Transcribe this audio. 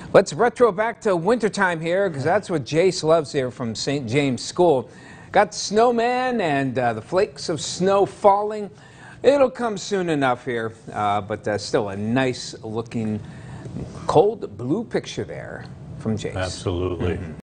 Let's retro back to wintertime here, because that's what Jace loves here from St. James School. Got snowman and the flakes of snow falling. It'll come soon enough here, but still a nice looking cold blue picture there from Jace. Absolutely.